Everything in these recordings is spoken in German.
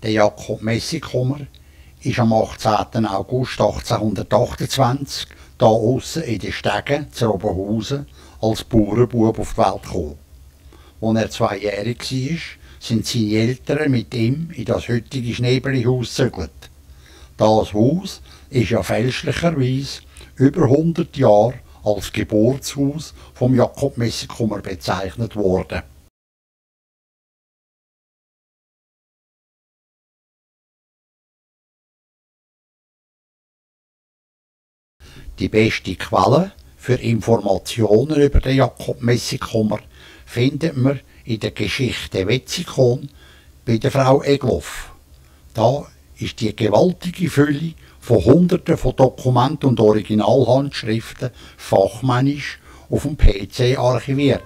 Der Jakob Messigkummer ist am 18. August 1828 hier aussen in den Stegen zu Robenhausen als Bauernbub auf die Welt gekommen. Als er 2-jährig war, sind seine Eltern mit ihm in das heutige Schneebeli-Haus gezügelt. Das Haus ist ja fälschlicherweise über 100 Jahre als Geburtshaus vom Jakob Messigkummer bezeichnet worden. Die beste Quelle für Informationen über den Jakob Messigkummer findet man in der Geschichte Wetzikon bei der Frau Egloff. Da ist die gewaltige Fülle von Hunderten von Dokumenten und Originalhandschriften fachmännisch auf dem PC archiviert.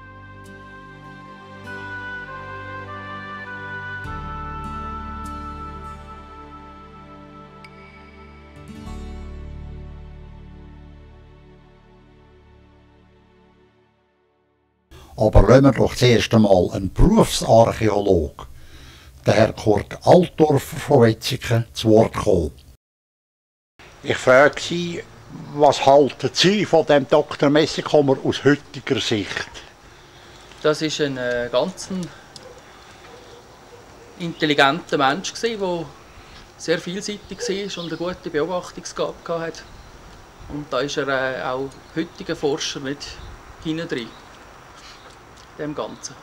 Aber lassen wir doch zuerst einmal einen Berufsarchäolog, der Herr Kurt Altdorfer von Wetzikon, zu Wort kommen. Ich frage Sie, was halten Sie von dem Dr. Messigkummer aus heutiger Sicht? Das war ein ganz intelligenter Mensch, der sehr vielseitig war und eine gute Beobachtungsgabe hatte. Und da ist er auch heutiger Forscher mit hinein drin. Dem Ganzen.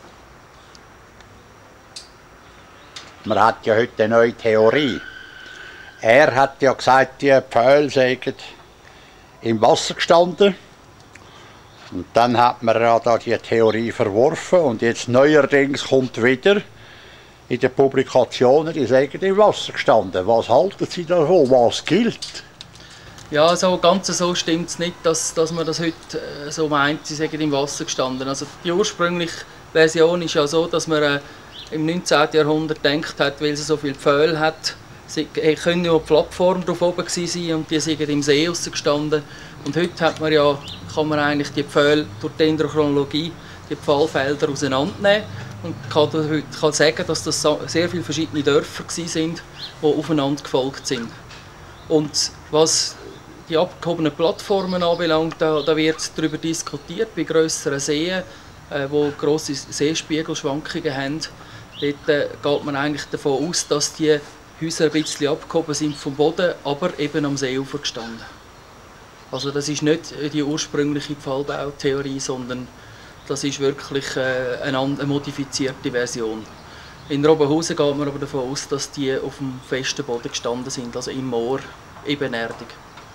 Man hat ja heute eine neue Theorie. Er hat ja gesagt, die Pfähle seien im Wasser gestanden. Und dann hat man ja da die Theorie verworfen und jetzt neuerdings kommt wieder in den Publikationen, die sagen im Wasser gestanden. Was halten Sie davon? Was gilt? Ja, so ganz so stimmt es nicht, dass man das heute so meint, sie seien im Wasser gestanden. Also die ursprüngliche Version ist ja so, dass man im 19. Jahrhundert gedacht hat, weil sie so viele Pfähle hat, können ja eine Plattform drauf oben sein und die sind im See gestanden. Und heute hat man ja, kann man eigentlich die Pfähle durch die Dendrochronologie, die Pfahlfelder auseinandernehmen und kann sagen, dass das sehr viele verschiedene Dörfer waren, die aufeinander gefolgt sind. Und was die abgehobenen Plattformen anbelangt, da wird darüber diskutiert, bei grösseren Seen, wo grosse Seespiegelschwankungen haben. Dort geht man eigentlich davon aus, dass die Häuser ein bisschen abgehoben sind vom Boden, aber eben am Seeufer gestanden. Also das ist nicht die ursprüngliche Pfahlbautheorie, sondern das ist wirklich eine modifizierte Version. In Robenhausen geht man aber davon aus, dass die auf dem festen Boden gestanden sind, also im Moor, ebenerdig.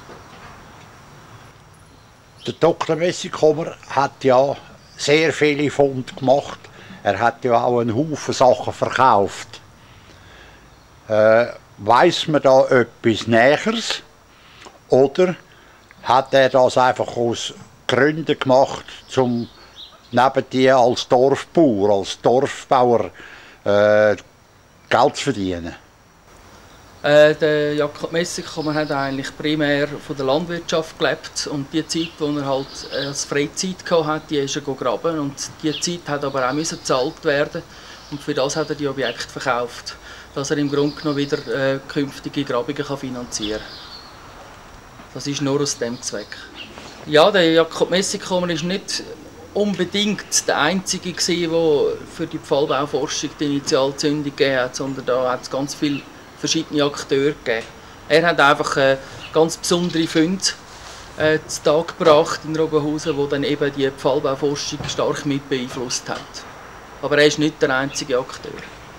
Der Dr. Messigkummer hat ja sehr viele Funde gemacht. Er hat ja auch einen Haufen Sachen verkauft. Weiss man da etwas Näheres? Oder hat er das einfach aus Gründen gemacht, um neben dir als Dorfbauer, als Dorfbauer Geld zu verdienen? Der Jakob Messigkummer hat eigentlich primär von der Landwirtschaft gelebt und die Zeit, die er halt als Freizeit hatte, die ist er graben und die Zeit hat aber auch bezahlt werden und für das hat er die Objekte verkauft, dass er im Grunde genommen wieder künftige Grabungen finanzieren kann. Das ist nur aus dem Zweck. Ja, der Jakob Messigkummer ist nicht unbedingt der Einzige gewesen, der für die Pfahlbauforschung die Initialzündung gegeben hat, sondern da hat es ganz viele verschiedene Akteure gegeben. Er hat einfach ganz besondere Funde zu Tag gebracht in Robenhausen, die dann eben die Pfahlbauforschung stark mit beeinflusst hat. Aber er ist nicht der einzige Akteur.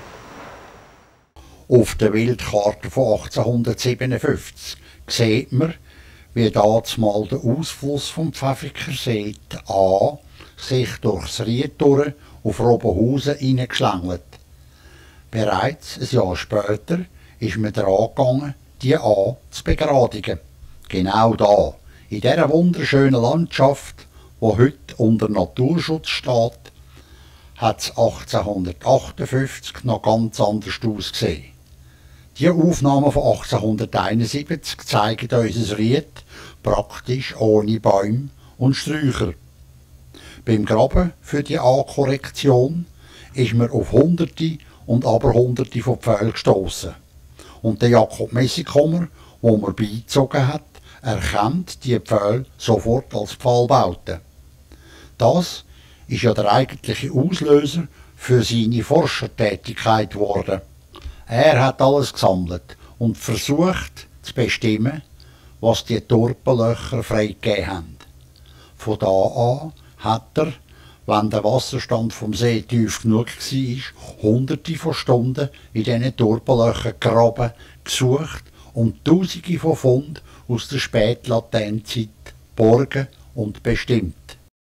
Auf der Wildkarte von 1857 sieht man, wie dazumal der Ausfluss vom Pfäffikersee A sich durchs Ried durch auf Robenhausen hineingeschlängelt. Bereits ein Jahr später ist man daran gegangen, die A zu begradigen. Genau da, in dieser wunderschönen Landschaft, die heute unter Naturschutz steht, hat es 1858 noch ganz anders ausgesehen. Die Aufnahmen von 1871 zeigen unser Ried praktisch ohne Bäume und Sträucher. Beim Graben für die A-Korrektion ist man auf Hunderte und aber Hunderte von Pfählen gestossen. Und der Jakob Messikommer, wo man beigezogen hat, erkennt die Pfähle sofort als Pfahlbauten. Das ist ja der eigentliche Auslöser für seine Forschertätigkeit geworden. Er hat alles gesammelt und versucht zu bestimmen, was die Torpenlöcher freigegeben haben. Von da an hat er, wenn der Wasserstand vom See tief genug war, hunderte von Stunden in diesen Torpenlöchern gegraben, gesucht und tausende von Funden aus der Spätlaternzeit geborgen und bestimmt.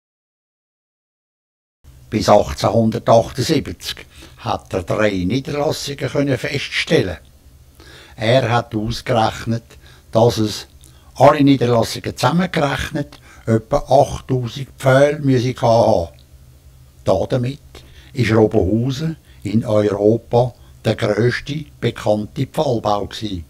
Bis 1878 hat er 3 Niederlassungen feststellen. Er hat ausgerechnet, dass es alle Niederlassungen zusammengerechnet etwa 8000 Pfähle müssen haben. Damit war Robenhausen in Europa der grösste bekannte Pfahlbau gewesen.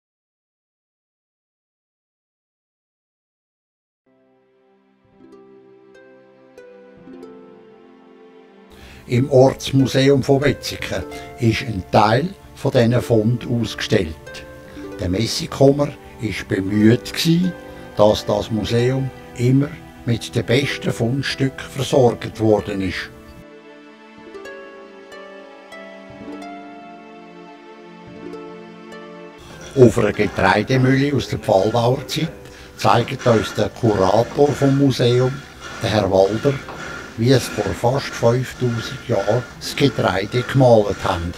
Im Ortsmuseum von Wetzikon ist ein Teil von diesen Funden ausgestellt. Der Messikommer war bemüht, dass das Museum immer mit den besten Fundstücken versorgt worden ist. Auf einer Getreidemühle aus der Pfahlbauerzeit zeigt uns der Kurator vom Museum, der Herr Walder, wie es vor fast 5000 Jahren das Getreide gemahlen haben.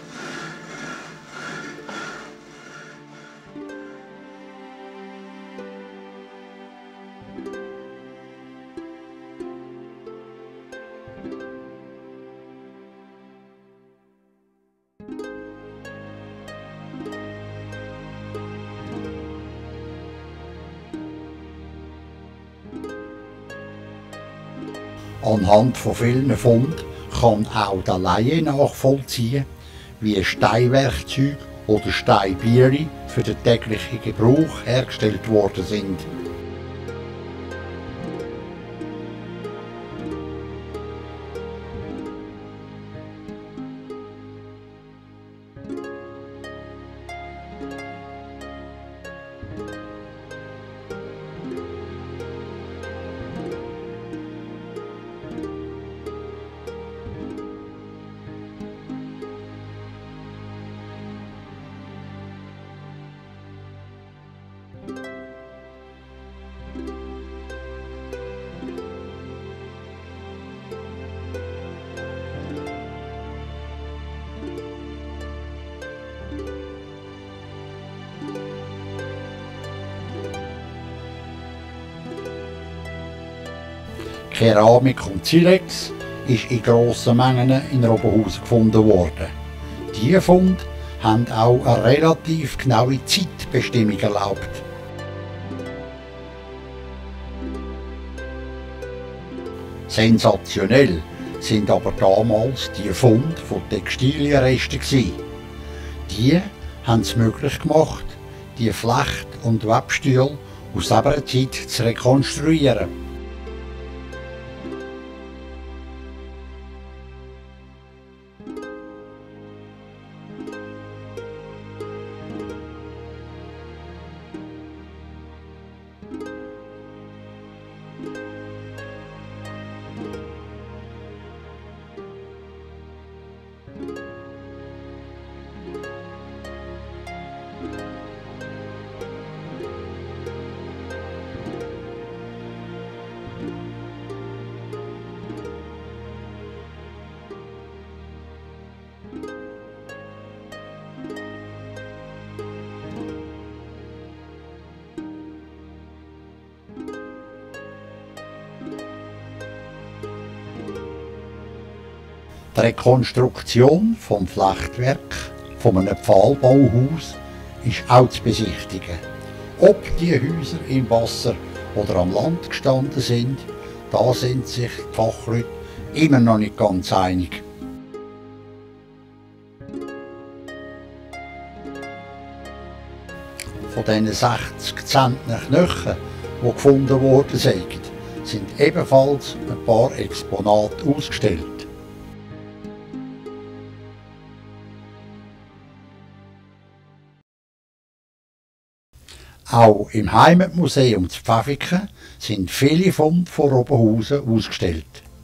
Anhand von vielen Funden kann auch der Laie nachvollziehen, wie Steinwerkzeuge oder Steinbiere für den täglichen Gebrauch hergestellt worden sind. Keramik und Silex ist in grossen Mengen in Robenhausen gefunden worden. Diese Funde haben auch eine relativ genaue Zeitbestimmung erlaubt. Sensationell sind aber damals die Funde von Textilienresten gewesen. Die haben es möglich gemacht, die Flecht- und Webstühle aus dieser Zeit zu rekonstruieren. Die Rekonstruktion vom Flechtwerk von einem Pfahlbauhaus ist auch zu besichtigen. Ob die Häuser im Wasser oder am Land gestanden sind, da sind sich die Fachleute immer noch nicht ganz einig. Von diesen 60 Zentner Knochen, die gefunden worden sind, sind ebenfalls ein paar Exponate ausgestellt. Auch im Heimatmuseum zu Pfäffiken sind viele Funde von Oberhausen ausgestellt.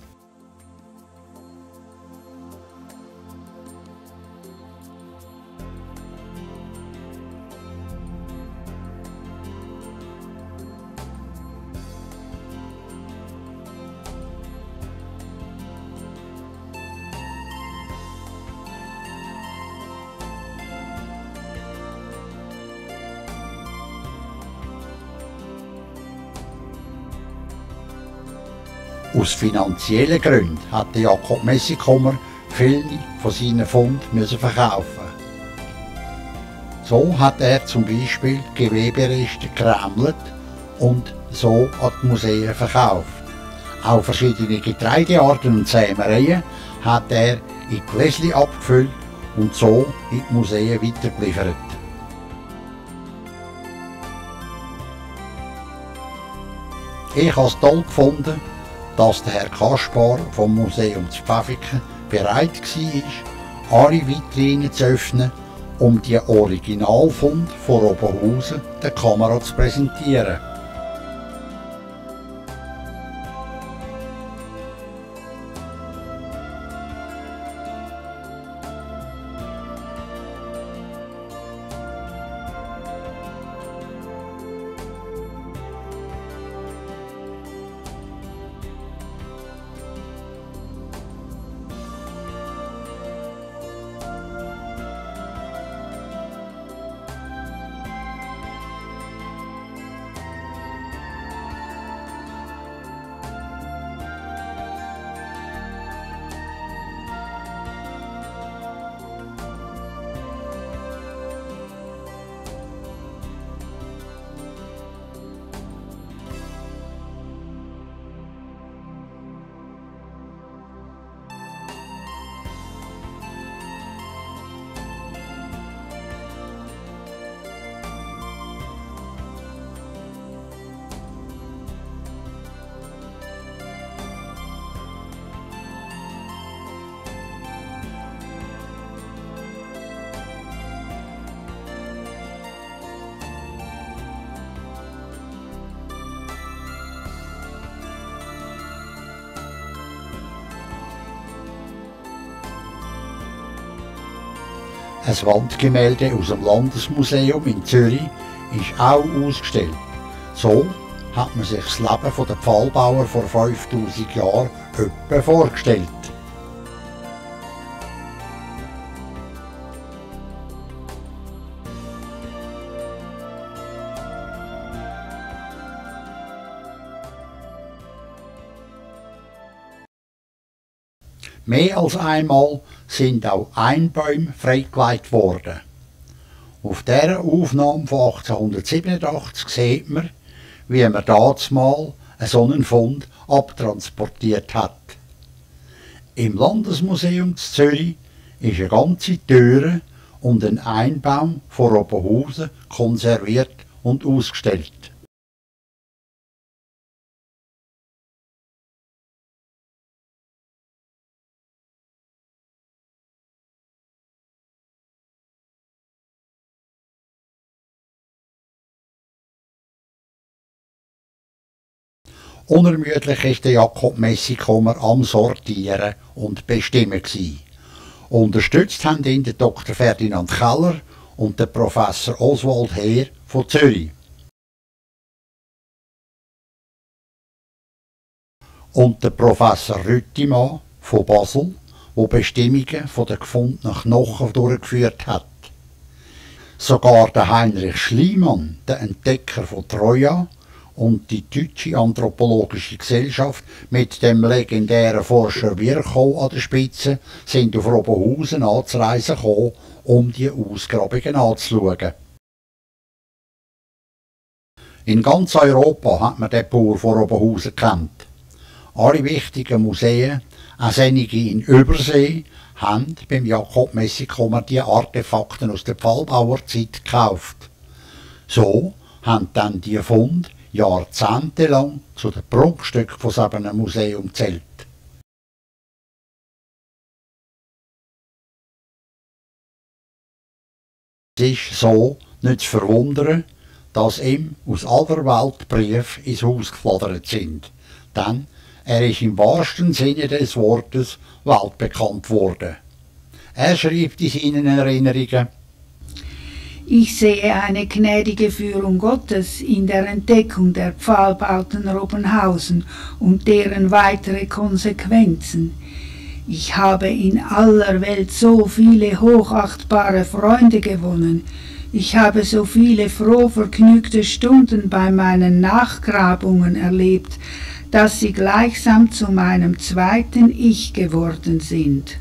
Aus finanziellen Gründen hatte Jakob Messikommer viele von seinen Funden verkaufen. So hat er zum Beispiel Gewebereste gerämelt und so an die Museen verkauft. Auch verschiedene Getreidearten und Sämereien hat er in Gläschen abgefüllt und so in die Museen weitergeliefert. Ich habe es toll gefunden, dass der Herr Kaspar vom Museum zu Pfäffiken bereit war, alle Vitrinen zu öffnen, um die Originalfunde von Oberhausen der Kamera zu präsentieren. Ein Wandgemälde aus dem Landesmuseum in Zürich ist auch ausgestellt. So hat man sich das Leben der Pfahlbauer vor 5000 Jahren etwa vorgestellt. Mehr als einmal sind auch Einbäume freigelegt worden. Auf dieser Aufnahme von 1887 sieht man, wie man dazumal einen solchen Fund abtransportiert hat. Im Landesmuseum zu Zürich ist eine ganze Türe und ein Einbaum von Oberhausen konserviert und ausgestellt. Unermüdlich war Jakob Messikommer am Sortieren und Bestimmen gewesen. Unterstützt haben ihn der Dr. Ferdinand Keller und der Professor Oswald Heer von Zürich. Und der Professor Rüttimann von Basel, der Bestimmungen von den gefundenen Knochen durchgeführt hat. Sogar der Heinrich Schliemann, der Entdecker von Troja, und die Deutsche Anthropologische Gesellschaft mit dem legendären Forscher Virchow an der Spitze sind auf Oberhausen anzureisen gekommen, um die Ausgrabungen anzuschauen. In ganz Europa hat man den Bauer von Oberhausen gekannt. Alle wichtigen Museen, auch einige in Übersee, haben beim Jakob Messikommer die Artefakte aus der Pfahlbauerzeit gekauft. So haben dann die Funde jahrzehntelang zu den Prunkstücken von so einem Museum gezählt. Es ist so nicht zu verwundern, dass ihm aus aller Welt Briefe ins Haus geflattert sind. Denn er ist im wahrsten Sinne des Wortes weltbekannt worden. Er schreibt in seinen Erinnerungen: Ich sehe eine gnädige Führung Gottes in der Entdeckung der Pfahlbauten Robbenhausen und deren weitere Konsequenzen. Ich habe in aller Welt so viele hochachtbare Freunde gewonnen. Ich habe so viele froh vergnügte Stunden bei meinen Nachgrabungen erlebt, dass sie gleichsam zu meinem zweiten Ich geworden sind.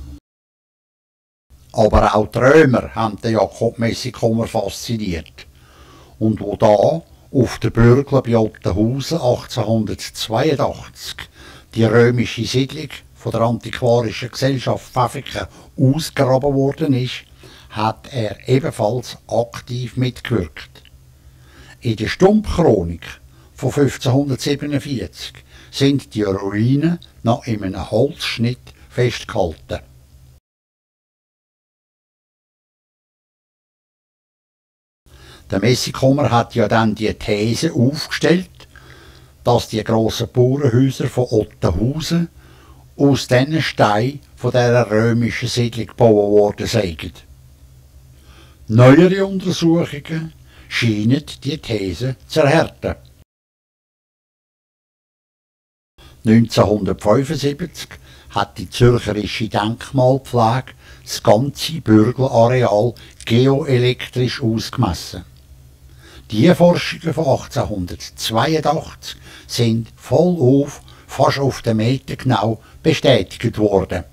Aber auch die Römer haben den Jakob Messicomer fasziniert. Und wo da auf der Bürgle bei Ottenhausen 1882 die römische Siedlung von der Antiquarischen Gesellschaft Pfäffiken ausgegraben worden ist, hat er ebenfalls aktiv mitgewirkt. In der Stumpfchronik von 1547 sind die Ruinen noch in einem Holzschnitt festgehalten. Der Messicomer hat ja dann die These aufgestellt, dass die grossen Bauernhäuser von Ottenhausen aus diesen Steinen von dieser römischen Siedlung gebaut worden seien. Neuere Untersuchungen scheinen die These zu erhärten. 1975 hat die zürcherische Denkmalpflege das ganze Bürgelareal geoelektrisch ausgemessen. Die Forschungen von 1882 sind vollauf, fast auf den Meter genau, bestätigt worden.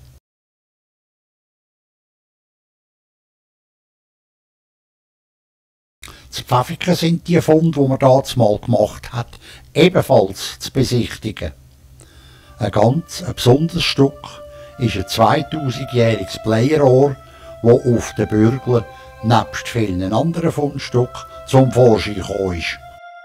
Zu Pfäffiken sind die Funde, die man damals gemacht hat, ebenfalls zu besichtigen. Ein besonderes Stück ist ein 2000-jähriges Bleirohr, das auf den Bürgeln nebst vielen anderen Fundstücken zum Vorschein gekommen ist.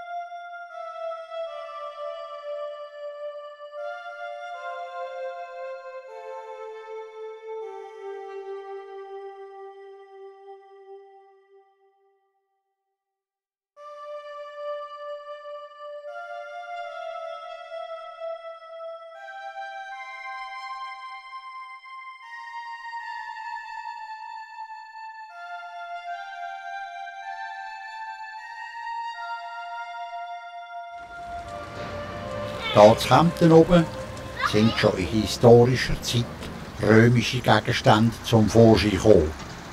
Da zu Kempten oben sind schon in historischer Zeit römische Gegenstände zum Vorschein gekommen.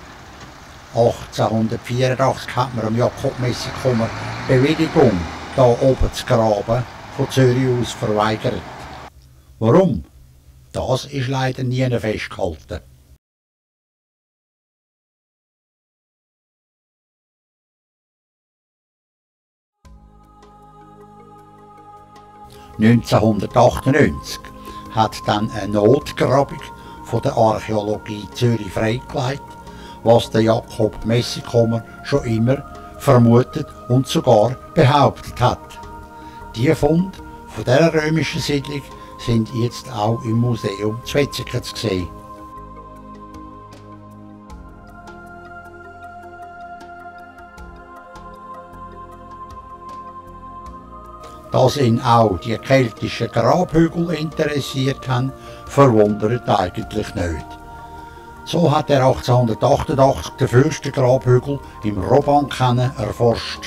1884 hat man dem Jakob Messicomer Bewilligung, da oben zu graben, von Zürich aus verweigert. Warum? Das ist leider nie festgehalten. (1998) hat dann eine Notgrabung von der Archäologie Zürich freigelegt, was der Jakob Messicomer schon immer vermutet und sogar behauptet hat. Die Funde von dieser römischen Siedlung sind jetzt auch im Museum zu Wetzikon zu sehen. Dass ihn auch die keltischen Grabhügel interessiert haben, verwundert eigentlich nicht. So hat er 1888 den Fürstengrabhügel im Robankennen erforscht.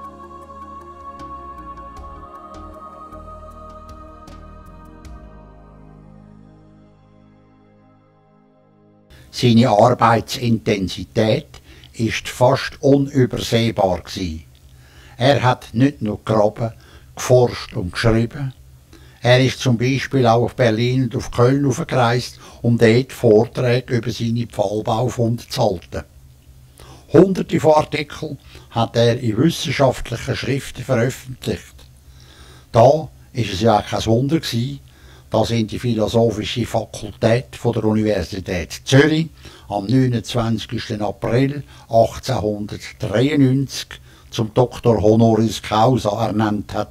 Seine Arbeitsintensität ist fast unübersehbar gewesen. Er hat nicht nur gegraben, geforscht und geschrieben. Er ist zum Beispiel auch auf Berlin und auf Köln gereist, um dort Vorträge über seine Pfahlbaufunde zu halten. Hunderte von Artikeln hat er in wissenschaftlichen Schriften veröffentlicht. Da war es ja auch kein Wunder gewesen, dass ihn die Philosophische Fakultät von der Universität Zürich am 29. April 1893 zum Doktor Honoris Causa ernannt hat.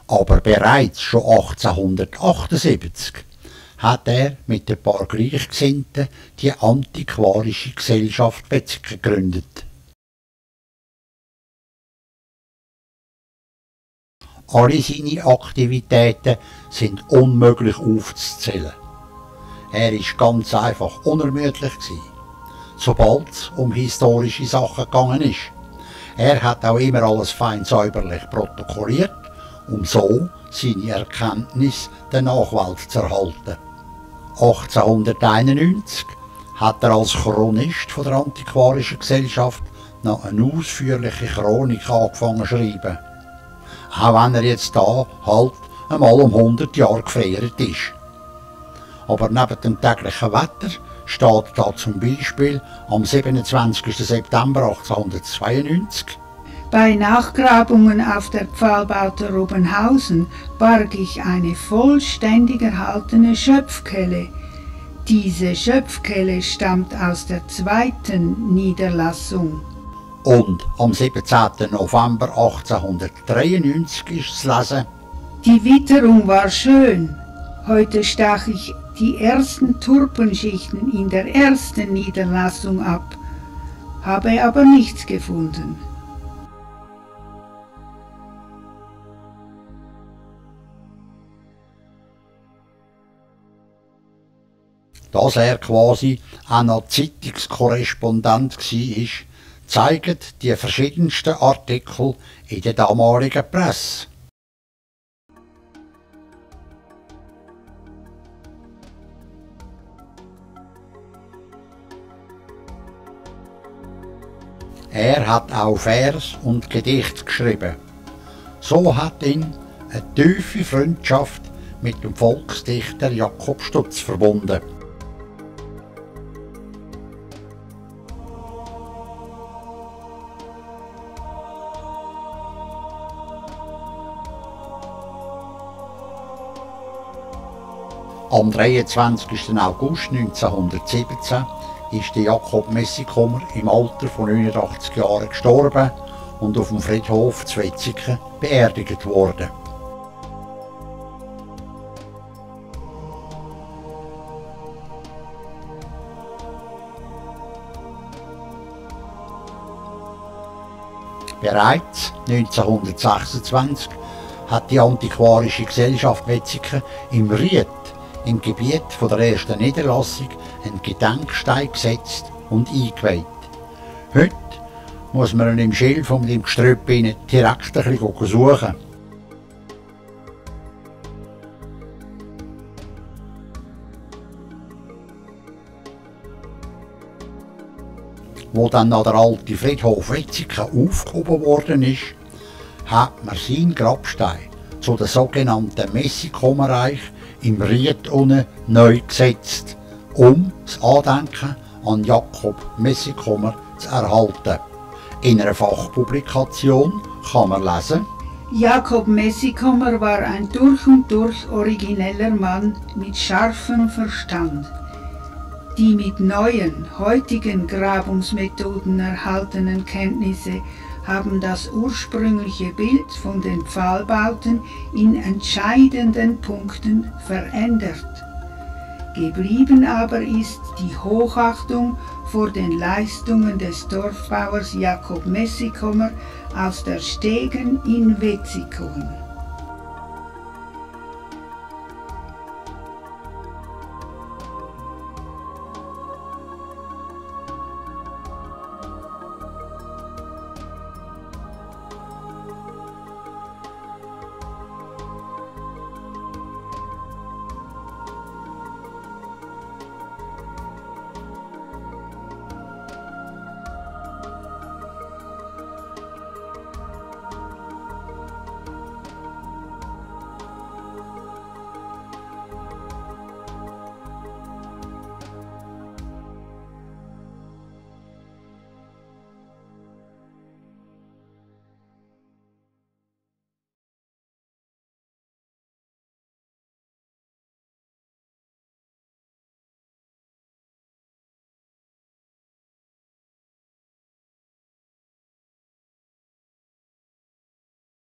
Aber bereits schon 1878 hat er mit ein paar Gleichgesinnten die Antiquarische Gesellschaft Wetzikon gegründet. Alle seine Aktivitäten sind unmöglich aufzuzählen. Er war ganz einfach unermüdlich, sobald es um historische Sachen gegangen ist. Er hat auch immer alles fein säuberlich protokolliert, um so seine Erkenntnis der Nachwelt zu erhalten. 1891 hat er als Chronist von der Antiquarischen Gesellschaft noch eine ausführliche Chronik angefangen zu schreiben. Auch wenn er jetzt da halt einmal um 100 Jahre gefeiert ist. Aber neben dem täglichen Wetter steht da zum Beispiel am 27. September 1892: Bei Nachgrabungen auf der Pfahlbaute Robenhausen barg ich eine vollständig erhaltene Schöpfkelle. Diese Schöpfkelle stammt aus der zweiten Niederlassung. Und am 17. November 1893 ist zu lesen: Die Witterung war schön. Heute stach ich die ersten Turpenschichten in der ersten Niederlassung ab, habe aber nichts gefunden. Dass er quasi auch noch Zeitungskorrespondent war, zeigen die verschiedensten Artikel in der damaligen Presse. Er hat auch Vers und Gedichte geschrieben. So hat ihn eine tiefe Freundschaft mit dem Volksdichter Jakob Stutz verbunden. Am 23. August 1917 ist Jakob Messicomer im Alter von 89 Jahren gestorben und auf dem Friedhof zu Wetzikon beerdigt worden. Bereits 1926 hat die Antiquarische Gesellschaft Wetzikon im Ried, im Gebiet von der ersten Niederlassung, einen Gedenkstein gesetzt und eingeweiht. Heute muss man ihn im Schilf und im Gestrüpp direkt ein bisschen suchen. Wo dann noch der alte Friedhof Wetzikon aufgehoben worden ist, hat man seinen Grabstein zu dem sogenannten Messicomerreich im Ried unten neu gesetzt, um das Andenken an Jakob Messicomer zu erhalten. In einer Fachpublikation kann man lesen: Jakob Messicomer war ein durch und durch origineller Mann mit scharfem Verstand. Die mit neuen, heutigen Grabungsmethoden erhaltenen Kenntnisse haben das ursprüngliche Bild von den Pfahlbauten in entscheidenden Punkten verändert. Geblieben aber ist die Hochachtung vor den Leistungen des Dorfbauers Jakob Messicomer aus der Stegen in Wetzikon.